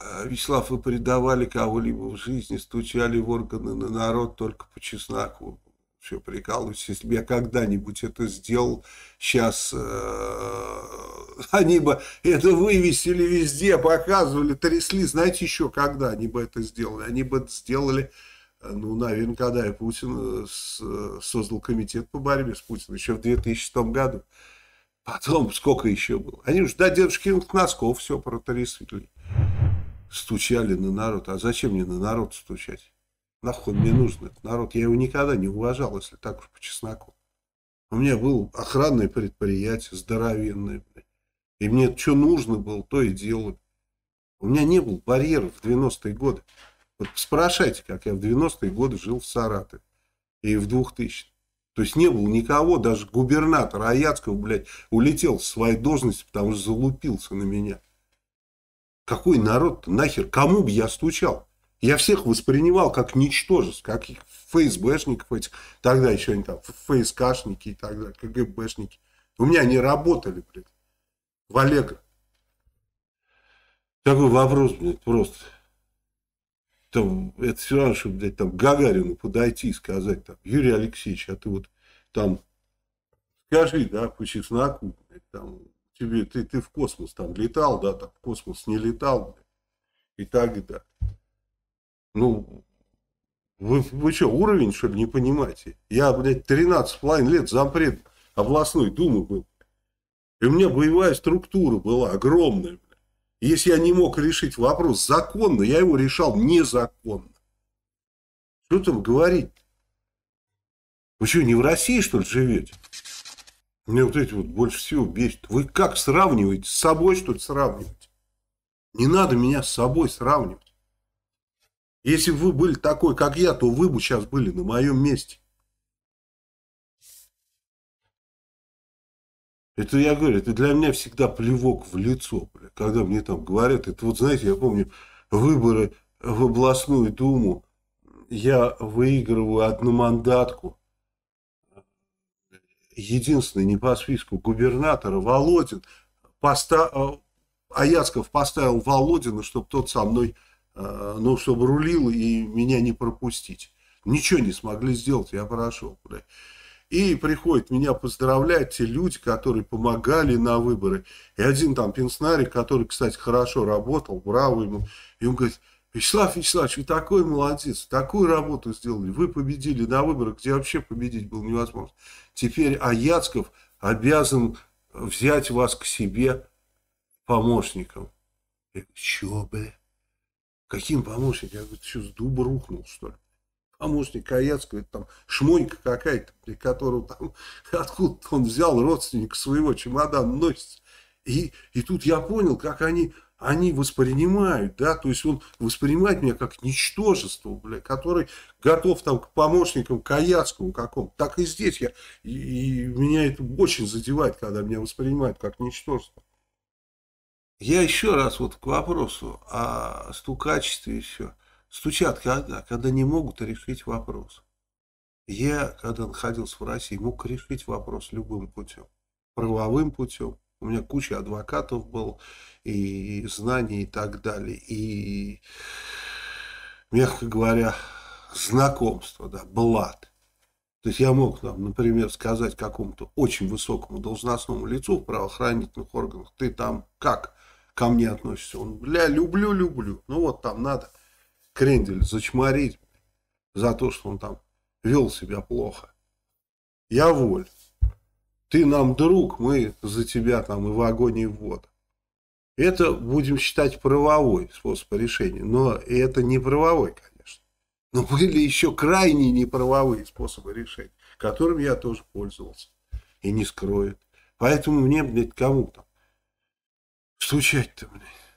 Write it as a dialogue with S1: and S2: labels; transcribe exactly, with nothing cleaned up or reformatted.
S1: Вячеслав, вы предавали кого-либо в жизни, стучали в органы на народ только по чесноку. Все, прикалываюсь, если бы я когда-нибудь это сделал, сейчас э, они бы это вывесили везде, показывали, трясли, знаете, еще когда они бы это сделали? Они бы это сделали, ну, наверное, когда я Путин создал комитет по борьбе с Путиным, еще в две тысячи шестом году. Потом сколько еще было? Они уже до дедушкиных носков все протрясли. Стучали на народ. А зачем мне на народ стучать? Нахуй мне нужен этот народ? Я его никогда не уважал, если так уж по чесноку. У меня было охранное предприятие, здоровенное. И мне что нужно было, то и делали. У меня не было барьеров в девяностые годы. Вот спрашивайте, как я в девяностые годы жил в Саратове. И в двухтысячных. То есть не было никого, даже губернатор Аяцкого, блядь, улетел с своей должности, потому что залупился на меня. Какой народ-то нахер? Кому бы я стучал? Я всех воспринимал как ничтожеств, как ФСБшников этих, тогда еще они там, ФСКшники и так далее, КГБшники. У меня они работали, блядь, в Аллегро. Такой вопрос, блядь, просто. Там, это все равно, чтобы, блядь, там, Гагарину подойти и сказать, там, Юрий Алексеевич, а ты вот там, скажи, да, по чесноку, блядь, там, тебе, ты, ты в космос там летал, да, там, в космос не летал, блядь, и так, и так. Ну, вы, вы что, уровень, что ли, не понимаете? Я, блядь, тринадцать с половиной лет зампред областной думы был. И у меня боевая структура была огромная. Блядь. И если я не мог решить вопрос законно, я его решал незаконно. Что там говорить? Вы что, не в России, что ли, живете? Мне вот эти вот больше всего бесит. Вы как сравниваете? С собой, что ли, сравниваете? Не надо меня с собой сравнивать. Если бы вы были такой, как я, то вы бы сейчас были на моем месте. Это я говорю, это для меня всегда плевок в лицо, бля, когда мне там говорят. Это вот, знаете, я помню выборы в областную думу. Я выигрываю одномандатку. Единственный не по списку губернатора Володин. Поста... Аяцков поставил Володина, чтобы тот со мной... Ну, чтобы рулил и меня не пропустить. Ничего не смогли сделать, я прошел. Бля. И приходят меня поздравлять те люди, которые помогали на выборы. И один там пенснарик, который, кстати, хорошо работал, браво ему. И он говорит, Вячеслав Вячеславович, вы такой молодец, такую работу сделали. Вы победили на выборах, где вообще победить было невозможно. Теперь Аяцков обязан взять вас к себе помощником. Я говорю, чё, бля? Каким помощником? Я говорю, ты что, с дуба рухнул, что ли? Помощник Аяцкого, это там шмонька какая-то, при которого там, откуда он взял родственника своего, чемодан носит. И, и тут я понял, как они, они воспринимают, да, то есть он воспринимает меня как ничтожество, бля, который готов там к помощникам, к Аяцкому какому-то. Так и здесь я, и, и меня это очень задевает, когда меня воспринимают как ничтожество. Я еще раз вот к вопросу о стукачестве и все. Стучат когда? Когда не могут решить вопрос. Я, когда находился в России, мог решить вопрос любым путем. Правовым путем. У меня куча адвокатов было, и знаний, и так далее. И, мягко говоря, знакомство, да, блат. То есть я мог, там, например, сказать какому-то очень высокому должностному лицу в правоохранительных органах, ты там как ко мне относишься? Он, бля, люблю, люблю. Ну вот там надо крендель зачморить за то, что он там вел себя плохо. Я воль. Ты нам друг, мы за тебя там и в огонь, и в воду. Это будем считать правовой способ решения. Но это не правовой, конечно. Но были еще крайне неправовые способы решения, которыми я тоже пользовался. И не скрою. Поэтому мне, блядь, кому там стучать-то, блядь.